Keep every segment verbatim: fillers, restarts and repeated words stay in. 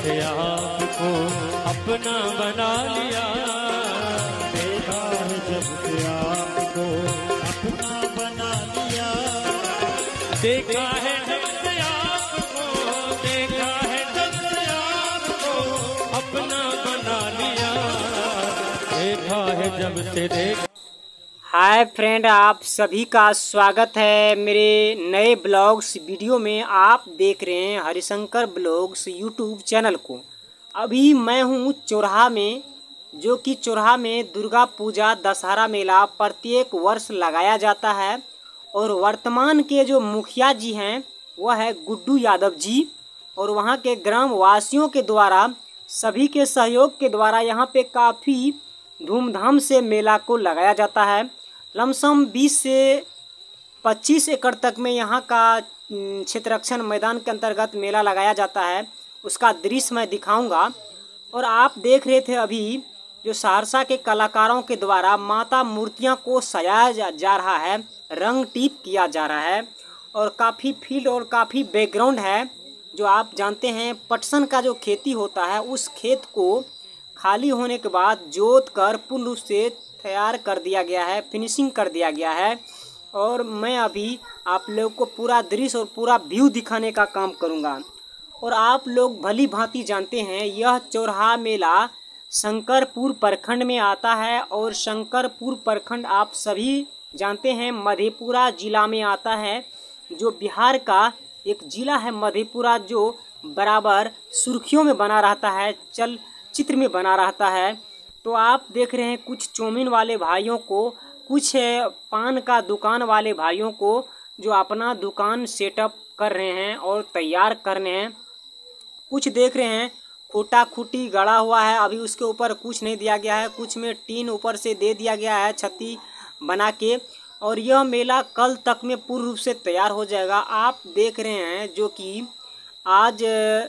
से आपको अपना बना लिया, देखा है जब से आपको अपना बना लिया, देखा है जब से आपको, देखा है जब से आपको अपना बना लिया, देखा है जब से देख। हाय फ्रेंड, आप सभी का स्वागत है मेरे नए ब्लॉग्स वीडियो में। आप देख रहे हैं हरिशंकर ब्लॉग्स यूट्यूब चैनल को। अभी मैं हूँ चोरहा में, जो कि चोरहा में दुर्गा पूजा दशहरा मेला प्रत्येक वर्ष लगाया जाता है। और वर्तमान के जो मुखिया जी हैं वह है गुड्डू यादव जी, और वहाँ के ग्राम वासियों के द्वारा, सभी के सहयोग के द्वारा यहाँ पे काफ़ी धूमधाम से मेला को लगाया जाता है। लमसम बीस से पच्चीस एकड़ तक में यहाँ का क्षेत्ररक्षण मैदान के अंतर्गत मेला लगाया जाता है। उसका दृश्य मैं दिखाऊंगा। और आप देख रहे थे अभी जो सहरसा के कलाकारों के द्वारा माता मूर्तियाँ को सजाया जा, जा रहा है, रंग टीप किया जा रहा है। और काफ़ी फील्ड और काफ़ी बैकग्राउंड है। जो आप जानते हैं पटसन का जो खेती होता है, उस खेत को खाली होने के बाद जोत कर पूर्ण रूप से तैयार कर दिया गया है, फिनिशिंग कर दिया गया है। और मैं अभी आप लोग को पूरा दृश्य और पूरा व्यू दिखाने का काम करूंगा। और आप लोग भली भांति जानते हैं यह चोरहा मेला शंकरपुर प्रखंड में आता है। और शंकरपुर प्रखंड आप सभी जानते हैं मधेपुरा जिला में आता है, जो बिहार का एक जिला है मधेपुरा, जो बराबर सुर्खियों में बना रहता है, चल चित्र में बना रहता है। तो आप देख रहे हैं कुछ चौमिन वाले भाइयों को, कुछ पान का दुकान वाले भाइयों को, जो अपना दुकान सेटअप कर रहे हैं और तैयार कर रहे हैं। कुछ देख रहे हैं खूटा खूटी गड़ा हुआ है, अभी उसके ऊपर कुछ नहीं दिया गया है, कुछ में टीन ऊपर से दे दिया गया है छत्ती बना के। और यह मेला कल तक में पूर्ण रूप से तैयार हो जाएगा। आप देख रहे हैं जो कि आज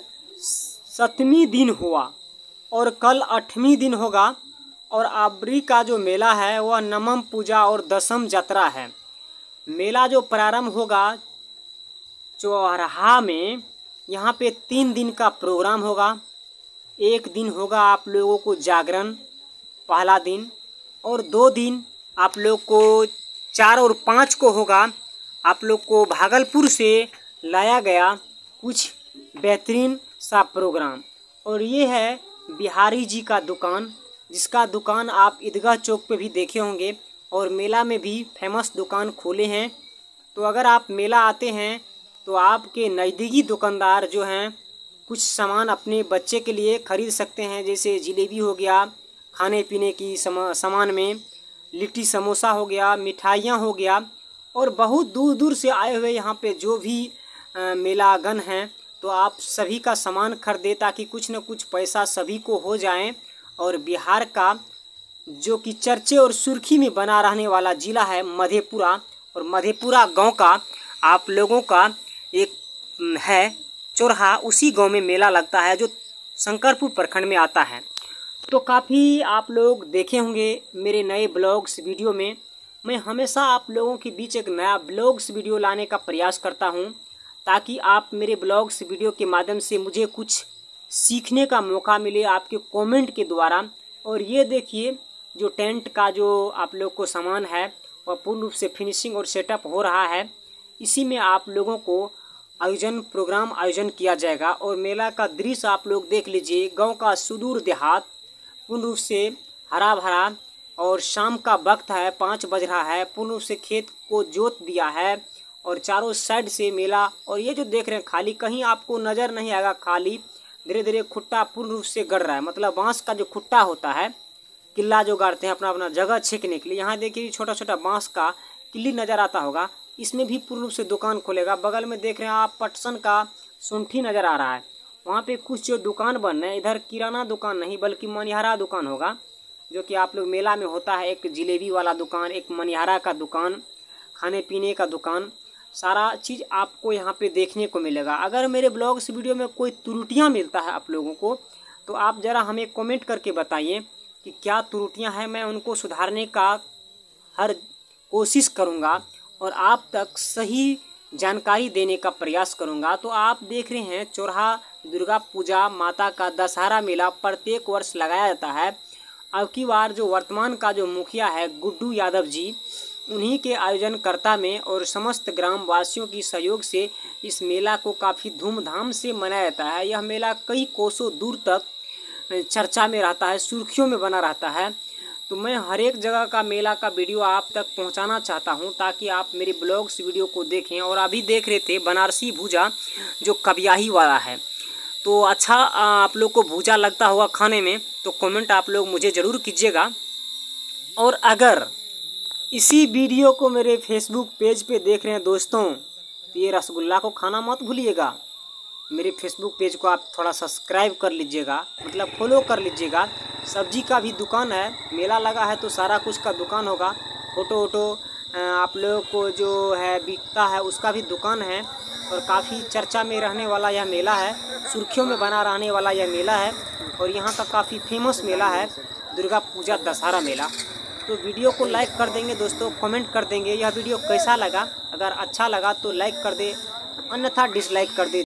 सतवीं दिन हुआ और कल आठवीं दिन होगा। और अबरी का जो मेला है वह नवम पूजा और दशम यात्रा है। मेला जो प्रारंभ होगा चौराहा में, यहाँ पे तीन दिन का प्रोग्राम होगा। एक दिन होगा आप लोगों को जागरण, पहला दिन, और दो दिन आप लोग को, चार और पाँच को होगा आप लोग को भागलपुर से लाया गया कुछ बेहतरीन सा प्रोग्राम। और ये है बिहारी जी का दुकान, जिसका दुकान आप ईदगाह चौक पे भी देखे होंगे, और मेला में भी फेमस दुकान खोले हैं। तो अगर आप मेला आते हैं तो आपके नज़दीकी दुकानदार जो हैं कुछ सामान अपने बच्चे के लिए ख़रीद सकते हैं, जैसे जलेबी हो गया, खाने पीने की सामान में लिट्टी समोसा हो गया, मिठाइयाँ हो गया। और बहुत दूर दूर से आए हुए यहाँ पे जो भी आ, मेलागन हैं, तो आप सभी का सामान खरीदे ताकि कुछ न कुछ पैसा सभी को हो जाए। और बिहार का जो कि चर्चे और सुर्खी में बना रहने वाला ज़िला है मधेपुरा, और मधेपुरा गांव का आप लोगों का एक है चोरहा, उसी गांव में मेला लगता है जो शंकरपुर प्रखंड में आता है। तो काफ़ी आप लोग देखे होंगे मेरे नए ब्लॉग्स वीडियो में। मैं हमेशा आप लोगों के बीच एक नया ब्लॉग्स वीडियो लाने का प्रयास करता हूं, ताकि आप मेरे ब्लॉग्स वीडियो के माध्यम से मुझे कुछ सीखने का मौका मिले आपके कमेंट के द्वारा। और ये देखिए जो टेंट का जो आप लोग को सामान है वह पूर्ण रूप से फिनिशिंग और सेटअप हो रहा है। इसी में आप लोगों को आयोजन प्रोग्राम आयोजन किया जाएगा। और मेला का दृश्य आप लोग देख लीजिए, गांव का सुदूर देहात पूर्ण रूप से हरा भरा, और शाम का वक्त है, पाँच बज रहा है, पूर्ण रूप से खेत को जोत दिया है और चारों साइड से मेला। और ये जो देख रहे हैं खाली, कहीं आपको नज़र नहीं आएगा खाली, धीरे धीरे खुट्टा पूर्ण रूप से गड़ रहा है। मतलब बांस का जो खुट्टा होता है, किला जो गाड़ते हैं अपना अपना जगह छेकने के लिए, यहाँ देखिए छोटा छोटा बांस का किल्ली नज़र आता होगा, इसमें भी पूर्ण रूप से दुकान खोलेगा। बगल में देख रहे हैं आप पटसन का सुंठी नज़र आ रहा है, वहाँ पे कुछ जो दुकान बन रहे हैं। इधर किराना दुकान नहीं बल्कि मनिहारा दुकान होगा, जो कि आप लोग मेला में होता है। एक जिलेबी वाला दुकान, एक मनिहारा का दुकान, खाने पीने का दुकान, सारा चीज़ आपको यहाँ पे देखने को मिलेगा। अगर मेरे ब्लॉग्स वीडियो में कोई त्रुटियाँ मिलता है आप लोगों को, तो आप ज़रा हमें कमेंट करके बताइए कि क्या त्रुटियाँ हैं। मैं उनको सुधारने का हर कोशिश करूँगा और आप तक सही जानकारी देने का प्रयास करूँगा। तो आप देख रहे हैं चोरहा दुर्गा पूजा माता का दशहरा मेला प्रत्येक वर्ष लगाया जाता है। अब की बार जो वर्तमान का जो मुखिया है गुड्डू यादव जी, उन्हीं के आयोजनकर्ता में और समस्त ग्राम वासियों की सहयोग से इस मेला को काफ़ी धूमधाम से मनाया जाता है। यह मेला कई कोसों दूर तक चर्चा में रहता है, सुर्खियों में बना रहता है। तो मैं हर एक जगह का मेला का वीडियो आप तक पहुंचाना चाहता हूं ताकि आप मेरे ब्लॉग्स वीडियो को देखें। और अभी देख रहे थे बनारसी भूजा जो कबियाही वाला है, तो अच्छा आप लोग को भूजा लगता होगा खाने में, तो कमेंट आप लोग मुझे ज़रूर कीजिएगा। और अगर इसी वीडियो को मेरे फेसबुक पेज पे देख रहे हैं दोस्तों, तो ये रसगुल्ला को खाना मत भूलिएगा। मेरे फेसबुक पेज को आप थोड़ा सब्सक्राइब कर लीजिएगा, मतलब फॉलो कर लीजिएगा। सब्जी का भी दुकान है, मेला लगा है तो सारा कुछ का दुकान होगा। फ़ोटो वोटो आप लोगों को जो है बिकता है उसका भी दुकान है। और काफ़ी चर्चा में रहने वाला यह मेला है, सुर्खियों में बना रहने वाला यह मेला है। और यहाँ का काफ़ी फेमस मेला है दुर्गा पूजा दशहरा मेला। तो वीडियो को लाइक कर देंगे दोस्तों, कमेंट कर देंगे यह वीडियो कैसा लगा। अगर अच्छा लगा तो लाइक कर दे, अन्यथा डिसलाइक कर दे।